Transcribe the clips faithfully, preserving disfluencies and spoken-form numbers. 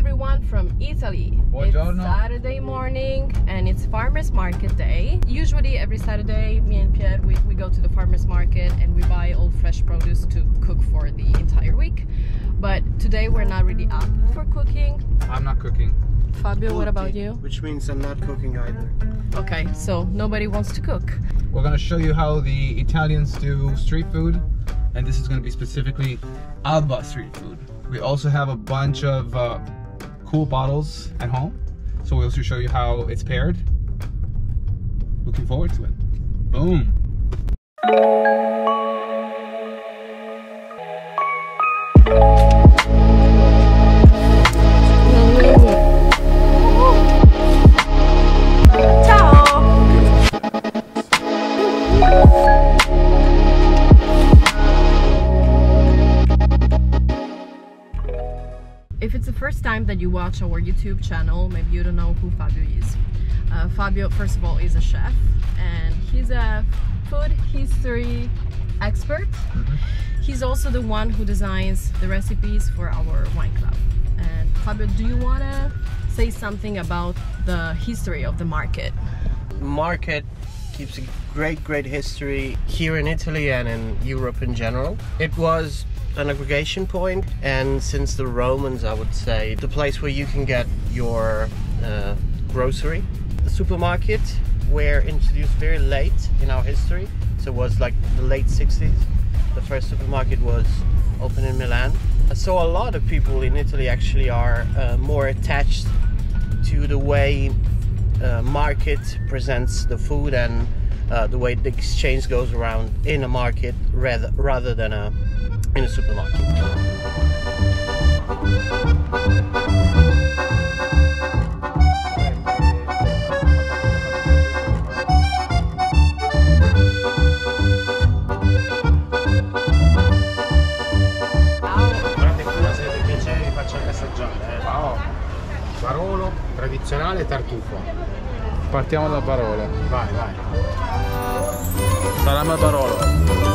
everyone from Italy. Buongiorno. It's Saturday morning and it's farmers market day. Usually every Saturday me and Pierre we, we go to the farmers market and we buy all fresh produce to cook for the entire week. But today we're not really up for cooking. I'm not cooking. Fabio, what about you? Which means I'm not cooking either. Okay, so nobody wants to cook. We're gonna show you how the Italians do street food, and this is gonna be specifically Alba street food. We also have a bunch of uh, cool bottles at home, so we'll also show you how it's paired. Looking forward to it. Boom! If it's the first time that you watch our YouTube channel, maybe you don't know who Fabio is. Uh, Fabio, first of all, is a chef and he's a food history expert. Mm-hmm. He's also the one who designs the recipes for our wine club. And Fabio, do you want to say something about the history of the market? Market keeps a great, great history here in Italy and in Europe in general. It was an aggregation point, and since the Romans, I would say, the place where you can get your uh, grocery. The supermarket were introduced very late in our history, so it was like the late sixties. The first supermarket was open in Milan. So a lot of people in Italy actually are uh, more attached to the way uh, market presents the food and uh, the way the exchange goes around in a market rather, rather than a in a supermarket. Grande cura, se avete piacere vi faccio anche assaggiare. Eh. Wow. Barolo, tradizionale, tartufo. Partiamo da Barolo. Vai, vai. Salame e Barolo.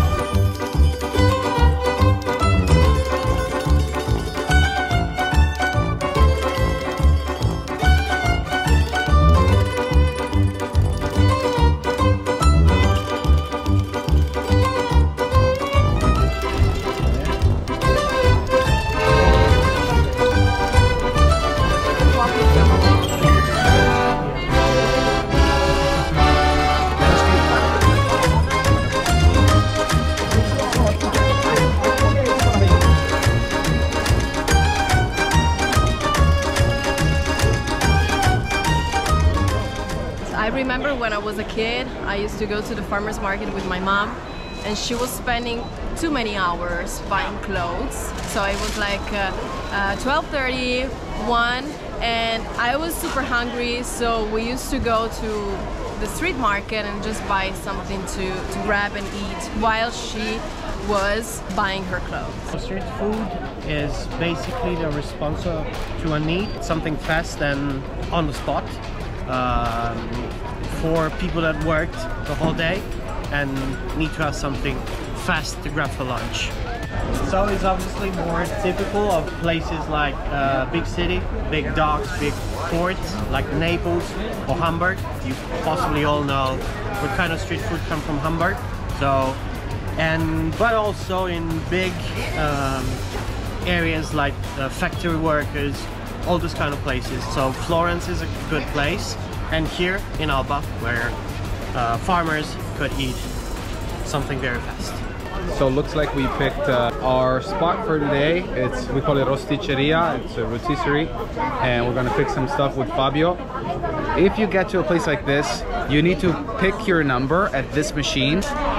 I remember when I was a kid, I used to go to the farmer's market with my mom and she was spending too many hours buying clothes. So it was like uh, uh, twelve thirty, one, and I was super hungry, so we used to go to the street market and just buy something to, to grab and eat while she was buying her clothes. Street food is basically the response to a need, something fast and on the spot. Um, for people that worked the whole day and need to have something fast to grab for lunch. So it's obviously more typical of places like uh, big city, big docks, big ports like Naples or Hamburg. You possibly all know what kind of street food comes from Hamburg. So, and but also in big um, areas like uh, factory workers, all those kind of places. So Florence is a good place, and here in Alba where uh, farmers could eat something very fast. So it looks like we picked uh, our spot for today. It's, we call it Rosticceria, it's a rotisserie, and we're gonna pick some stuff with Fabio. If you get to a place like this, you need to pick your number at this machine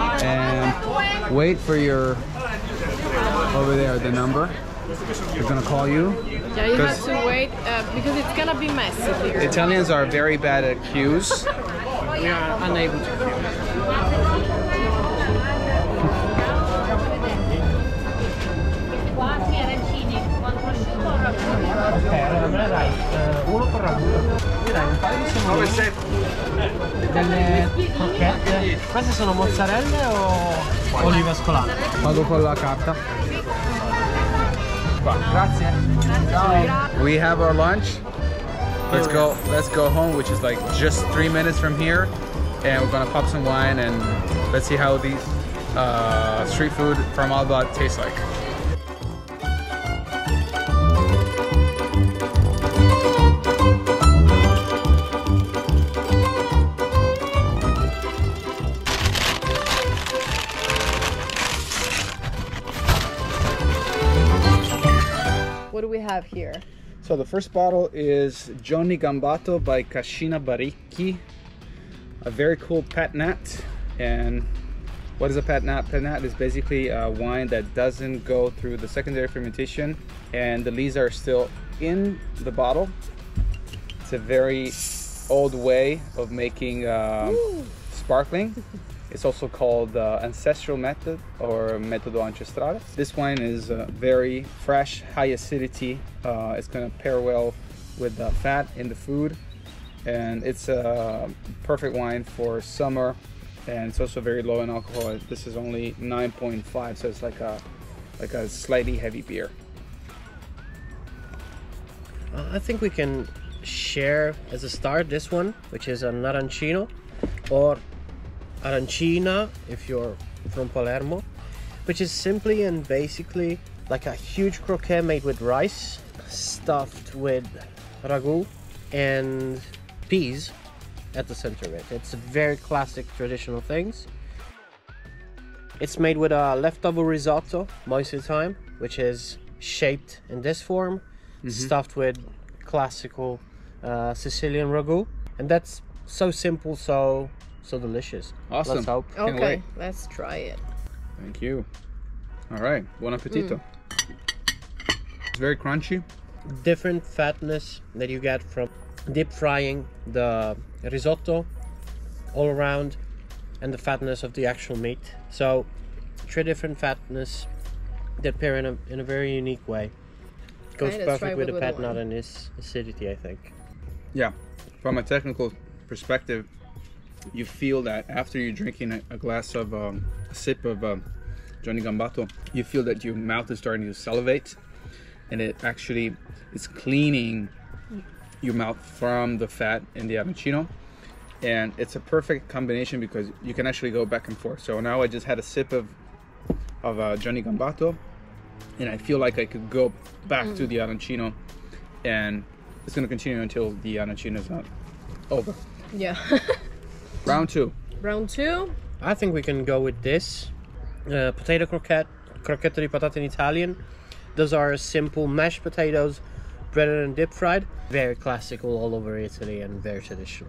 and wait for your, over there, the number. They're gonna call you. Yeah, you have to wait uh, because it's gonna be messy here. Italians are very bad at queues. We are unable to queue. Ok, allora me ne dai uh, uno con ragù. Mi dai un paio di semolini. Delle crocchette. Queste sono mozzarelle o olive ascolate? Pago con la carta. Qua, grazie. Ciao. we have our lunch. Let's go, let's go home, which is like just three minutes from here. And we're gonna pop some wine and let's see how these uh, street food from Alba tastes like. What do we have here? So the first bottle is Johnny Gambato by Cascina Baricchi, a very cool patinat. And what is a patinat? Patinat is basically a wine that doesn't go through the secondary fermentation and the lees are still in the bottle. It's a very old way of making uh, sparkling. It's also called the uh, ancestral method or metodo ancestrale. This wine is uh, very fresh, high acidity. Uh, it's gonna pair well with the fat in the food. And it's a perfect wine for summer. And it's also very low in alcohol. This is only nine point five, so it's like a, like a slightly heavy beer. Uh, I think we can share as a start this one, which is an arancino, or arancina if you're from Palermo, which is simply and basically like a huge croquette made with rice stuffed with ragu and peas at the center of it. It's very classic traditional things. It's made with a leftover risotto most of the time, which is shaped in this form, mm-hmm. stuffed with classical uh, Sicilian ragu, and that's so simple, so so delicious. Awesome. Let's hope. Can't Okay, wait. let's try it. Thank you. All right, buon appetito. Mm. It's very crunchy. Different fatness that you get from deep frying the risotto all around, and the fatness of the actual meat. So three different fatness that pair in a, in a very unique way. Goes Okay, let's try perfect with with the the patinat wine. and its acidity, I think. Yeah, from a technical perspective, you feel that after you're drinking a, a glass of um, a sip of um, Johnny Gambato, you feel that your mouth is starting to salivate, and it actually is cleaning your mouth from the fat in the arancino. And it's a perfect combination because you can actually go back and forth. So now I just had a sip of of uh, Johnny Gambato, and I feel like I could go back mm. to the arancino, and it's going to continue until the arancino is not over. Yeah. Round two. Round two. I think we can go with this. Uh, potato croquette, croquette di patate in Italian. Those are simple mashed potatoes, breaded and deep fried. Very classical all over Italy and very traditional.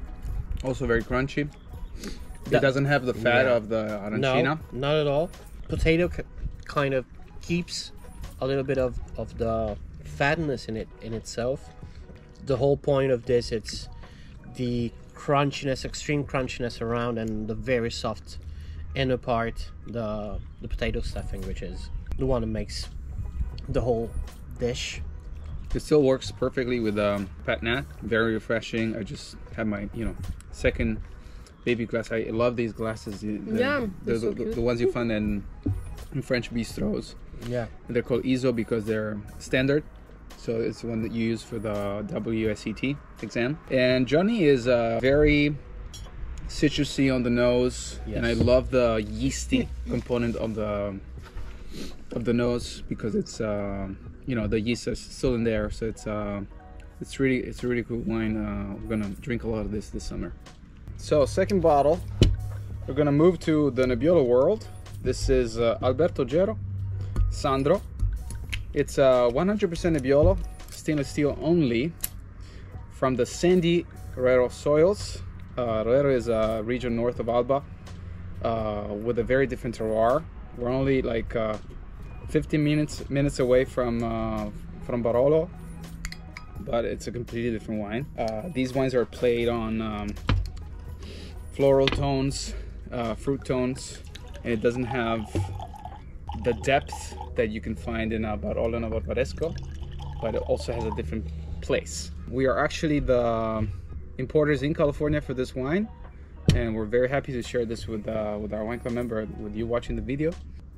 Also very crunchy. The, it doesn't have the fat yeah. of the arancina. No, not at all. Potato kind of keeps a little bit of, of the fatness in it in itself. The whole point of this, it's the crunchiness, extreme crunchiness around, and the very soft inner part, the the potato stuffing, which is the one that makes the whole dish. It still works perfectly with um, patinat. Very refreshing. I just had my, you know, second baby glass. I love these glasses. The, Yeah, the, so the, cute. the ones you find in, in French bistros. Yeah. They're called I S O because they're standard. So it's the one that you use for the W S E T exam. And Johnny is uh, very citrusy on the nose, yes. and I love the yeasty component of the of the nose because it's uh, you know, the yeast is still in there. So it's uh, it's really it's a really cool wine. Uh, we're gonna drink a lot of this this summer. So second bottle, we're gonna move to the Nebbiolo world. This is uh, Alberto Gero Sandro. It's uh, one hundred percent Nebbiolo, stainless steel only, from the sandy Roero soils. Uh, Roero is a region north of Alba uh, with a very different terroir. We're only like uh, fifteen minutes minutes away from uh, from Barolo, but it's a completely different wine. Uh, these wines are played on um, floral tones, uh, fruit tones, and it doesn't have the depth that you can find in a Barolo and a Barbaresco, but it also has a different place. We are actually the importers in California for this wine, and we're very happy to share this with uh, with our wine club member, with you watching the video.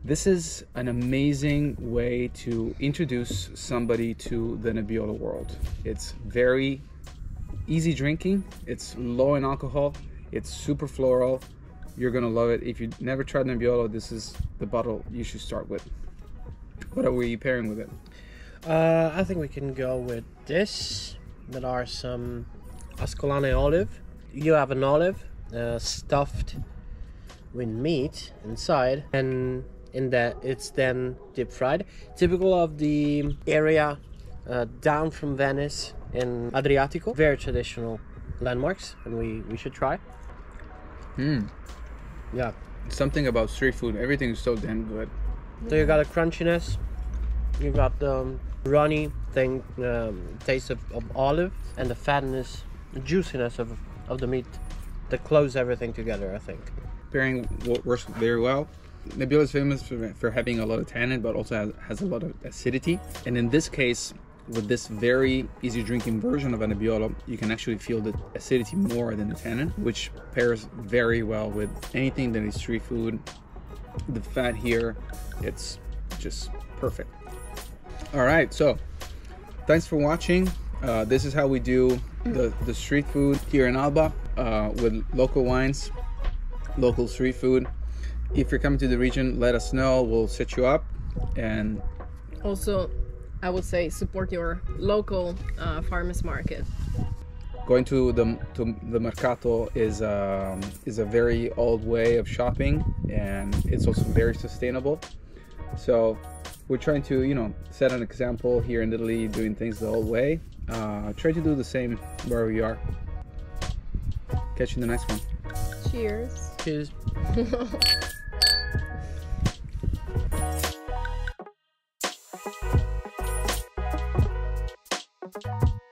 This is an amazing way to introduce somebody to the Nebbiolo world. It's very easy drinking, it's low in alcohol, it's super floral. You're gonna love it. If you've never tried Nebbiolo, this is the bottle you should start with. What are we pairing with it? Uh, I think we can go with this. There are some Ascolane olive. You have an olive uh, stuffed with meat inside, and in that it's then deep fried. Typical of the area uh, down from Venice in Adriatico. Very traditional landmarks, and we, we should try. Hmm. Yeah. Something about street food, everything is so damn good. So you got a crunchiness, you got the um, runny thing, um, taste of, of olive, and the fatness, the juiciness of, of the meat that close everything together, I think. Pairing works very well. Nebbiolo is famous for, for having a lot of tannin, but also has, has a lot of acidity. And in this case, with this very easy drinking version of a Nebbiolo, you can actually feel the acidity more than the tannin, which pairs very well with anything that is street food. The fat here, it's just perfect. All right, so thanks for watching. Uh, this is how we do the, the street food here in Alba uh, with local wines, local street food. If you're coming to the region, let us know. We'll set you up. And also, I would say support your local uh, farmers market. Going to the to the mercato is um, is a very old way of shopping, and it's also very sustainable. So we're trying to, you know, set an example here in Italy, doing things the old way. Uh, try to do the same wherever you are. Catch you in the next one. Cheers. Cheers.